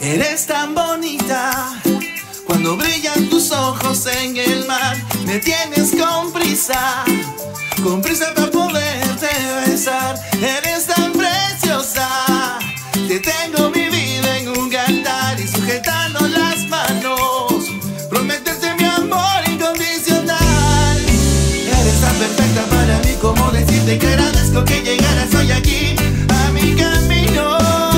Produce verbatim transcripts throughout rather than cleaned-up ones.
Eres tan bonita cuando brillan tus ojos en el mar. Me tienes con prisa, con prisa para poderte besar. Eres tan preciosa, te tengo mi vida en un cantar y sujetando las manos, prometerte mi amor incondicional. Eres tan perfecta para mí como decirte que agradezco que llegaras hoy aquí a mi camino.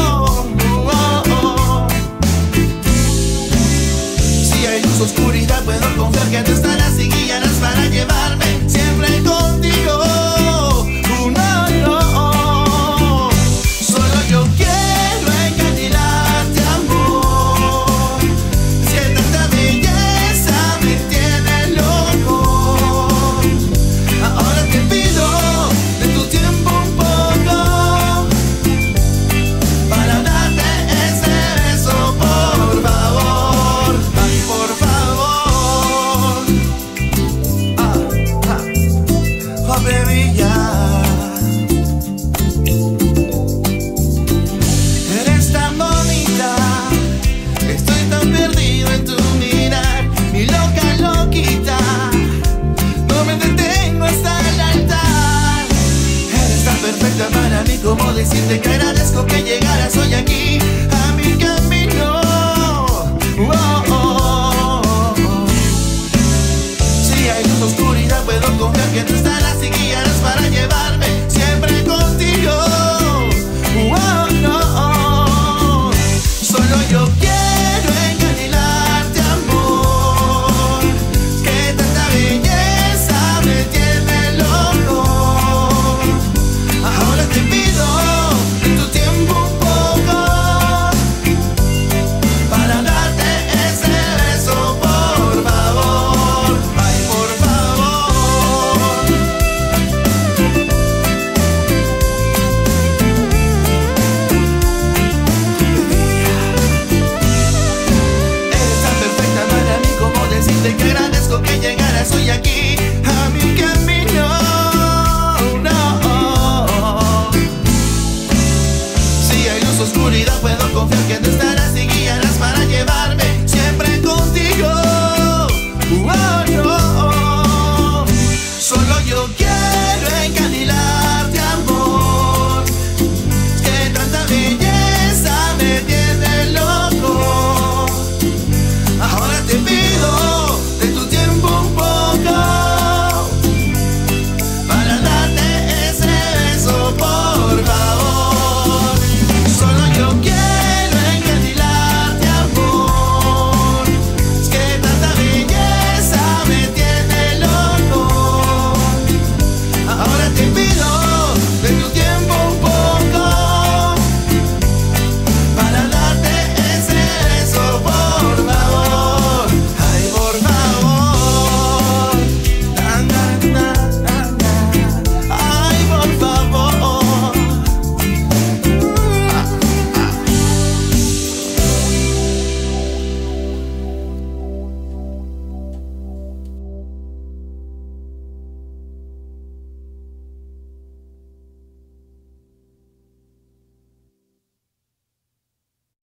Oscuridad, puedo confiar que tú estarás y guiarás para llevarme siempre contigo. Uh, no, no. Solo yo quiero encandilarte, amor. Si tanta belleza me tiene loco. Ahora te pido de tu tiempo un poco para darte ese beso, por favor. Ay, por favor. Baby, ya. Eres tan bonita, estoy tan perdido en tu mirar, mi loca loquita, no me detengo hasta el altar. Eres tan perfecta para mí como decirte que agradezco que llegaras hoy aquí